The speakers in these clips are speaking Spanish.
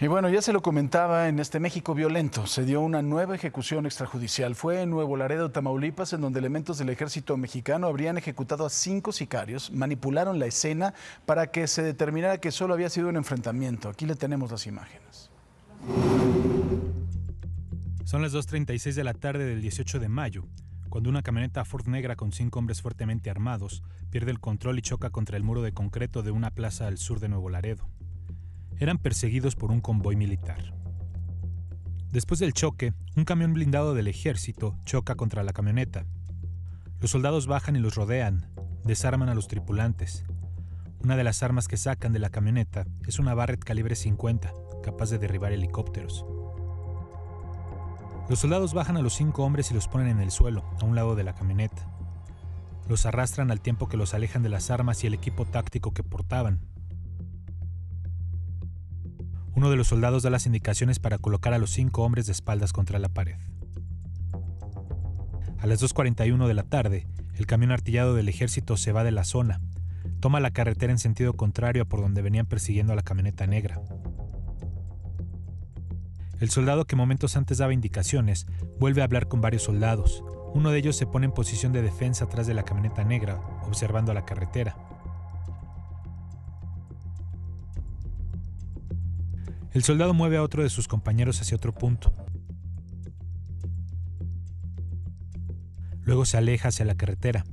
Y bueno, ya se lo comentaba, en este México violento se dio una nueva ejecución extrajudicial. Fue en Nuevo Laredo, Tamaulipas, en donde elementos del ejército mexicano habrían ejecutado a 5 sicarios, manipularon la escena para que se determinara que solo había sido un enfrentamiento. Aquí le tenemos las imágenes. Son las 2:36 de la tarde del 18 de mayo, cuando una camioneta Ford negra con 5 hombres fuertemente armados pierde el control y choca contra el muro de concreto de una plaza al sur de Nuevo Laredo. Eran perseguidos por un convoy militar. Después del choque, un camión blindado del ejército choca contra la camioneta. Los soldados bajan y los rodean, desarman a los tripulantes. Una de las armas que sacan de la camioneta es una Barrett calibre 50, capaz de derribar helicópteros. Los soldados bajan a los 5 hombres y los ponen en el suelo, a un lado de la camioneta. Los arrastran al tiempo que los alejan de las armas y el equipo táctico que portaban. Uno de los soldados da las indicaciones para colocar a los 5 hombres de espaldas contra la pared. A las 2:41 de la tarde, el camión artillado del ejército se va de la zona. Toma la carretera en sentido contrario a por donde venían persiguiendo a la camioneta negra. El soldado que momentos antes daba indicaciones vuelve a hablar con varios soldados. Uno de ellos se pone en posición de defensa atrás de la camioneta negra, observando la carretera. El soldado mueve a otro de sus compañeros hacia otro punto. Luego se aleja hacia la carretera.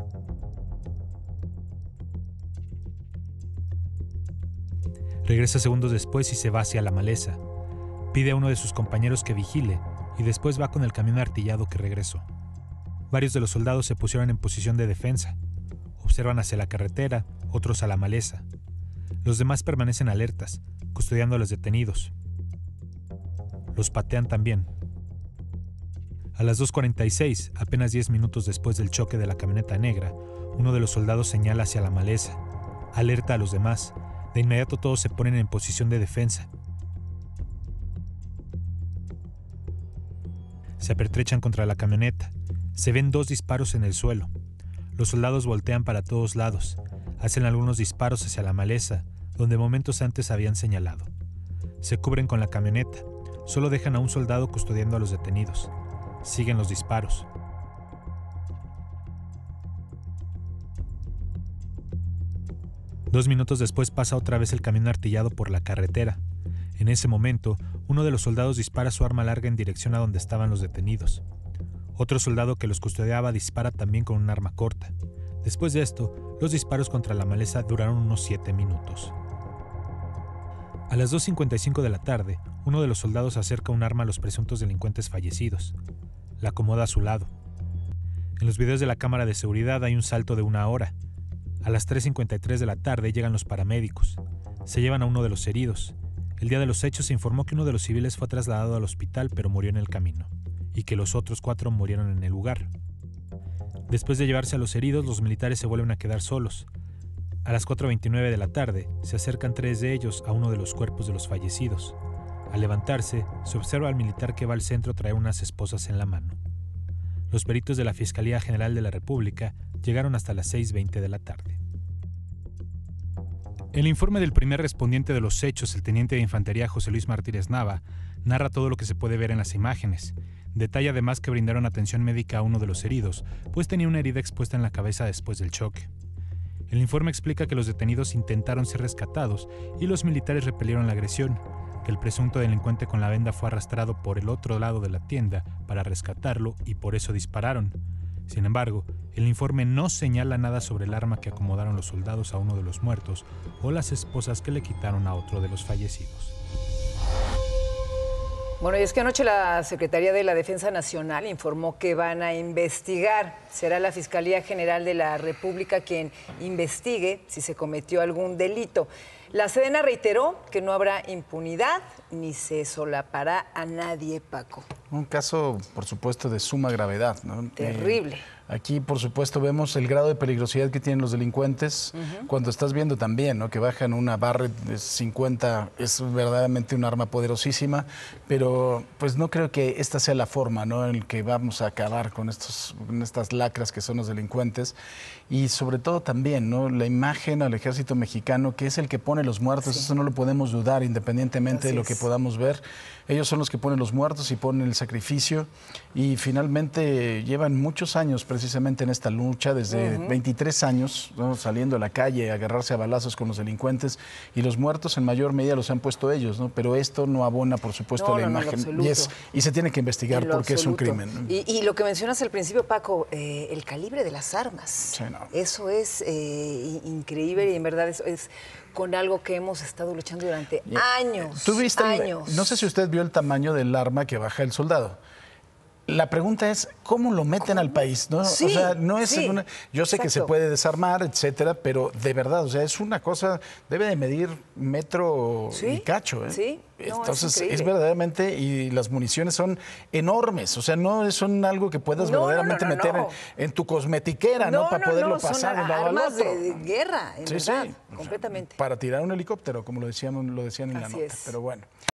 Regresa segundos después y se va hacia la maleza. Pide a uno de sus compañeros que vigile y después va con el camión artillado que regresó. Varios de los soldados se pusieron en posición de defensa. Observan hacia la carretera, otros a la maleza. Los demás permanecen alertas, custodiando a los detenidos. Los patean también. A las 2:46, apenas 10 minutos después del choque de la camioneta negra, uno de los soldados señala hacia la maleza. Alerta a los demás. De inmediato todos se ponen en posición de defensa. Se apertrechan contra la camioneta. Se ven 2 disparos en el suelo. Los soldados voltean para todos lados. Hacen algunos disparos hacia la maleza, donde momentos antes habían señalado. Se cubren con la camioneta. Solo dejan a un soldado custodiando a los detenidos. Siguen los disparos. Dos minutos después pasa otra vez el camión artillado por la carretera. En ese momento, uno de los soldados dispara su arma larga en dirección a donde estaban los detenidos. Otro soldado que los custodiaba dispara también con un arma corta. Después de esto, los disparos contra la maleza duraron unos 7 minutos. A las 2:55 de la tarde, uno de los soldados acerca un arma a los presuntos delincuentes fallecidos. La acomoda a su lado. En los videos de la cámara de seguridad hay un salto de 1 hora. A las 3:53 de la tarde llegan los paramédicos. Se llevan a uno de los heridos. El día de los hechos se informó que uno de los civiles fue trasladado al hospital pero murió en el camino, y que los otros 4 murieron en el lugar. Después de llevarse a los heridos, los militares se vuelven a quedar solos. A las 4:29 de la tarde, se acercan 3 de ellos a uno de los cuerpos de los fallecidos. Al levantarse, se observa al militar que va al centro traer unas esposas en la mano. Los peritos de la Fiscalía General de la República llegaron hasta las 6:20 de la tarde. El informe del primer respondiente de los hechos, el teniente de infantería José Luis Martínez Nava, narra todo lo que se puede ver en las imágenes. Detalla además que brindaron atención médica a uno de los heridos, pues tenía una herida expuesta en la cabeza después del choque. El informe explica que los detenidos intentaron ser rescatados y los militares repelieron la agresión, que el presunto delincuente con la venda fue arrastrado por el otro lado de la tienda para rescatarlo y por eso dispararon. Sin embargo, el informe no señala nada sobre el arma que acomodaron los soldados a uno de los muertos o las esposas que le quitaron a otro de los fallecidos. Bueno, y es que anoche la Secretaría de la Defensa Nacional informó que van a investigar. Será la Fiscalía General de la República quien investigue si se cometió algún delito. La Sedena reiteró que no habrá impunidad ni se solapará a nadie, Paco. Un caso, por supuesto, de suma gravedad, ¿no? Terrible. Aquí, por supuesto, vemos el grado de peligrosidad que tienen los delincuentes. Cuando estás viendo también, ¿no?, que bajan una Barrett de 50, es verdaderamente un arma poderosísima, pero pues no creo que esta sea la forma, ¿no?, en la que vamos a acabar con estas lacras que son los delincuentes. Y sobre todo también, ¿no?, la imagen al ejército mexicano, que es el que pone los muertos, eso no lo podemos dudar, independientemente de lo que podamos ver. Ellos son los que ponen los muertos y ponen el sacrificio, y finalmente llevan muchos años precisamente en esta lucha, desde 23 años, ¿no?, saliendo a la calle a agarrarse a balazos con los delincuentes, y los muertos en mayor medida los han puesto ellos, ¿no? Pero esto no abona, por supuesto, a la imagen, y se tiene que investigar porque es un crimen, ¿no? Y lo que mencionas al principio, Paco, el calibre de las armas, sí, no. Eso es increíble, y en verdad es con algo que hemos estado luchando durante años. ¿Tú viste años. No sé si usted vio el tamaño del arma que baja el soldado. La pregunta es, ¿cómo lo meten al país? ¿No? Sí, o sea, no es una... Yo sé que se exacto. puede desarmar, etcétera, pero de verdad, o sea, es una cosa, debe de medir metro y cacho, ¿eh? Sí. No, entonces, es verdaderamente, y las municiones son enormes, o sea, no son algo que puedas verdaderamente meter en tu cosmetiquera, ¿no? Para poderlo pasar de un lado al otro. Armas de guerra, en verdad, sí. completamente. Para tirar un helicóptero, como lo decían en la nota, pero bueno.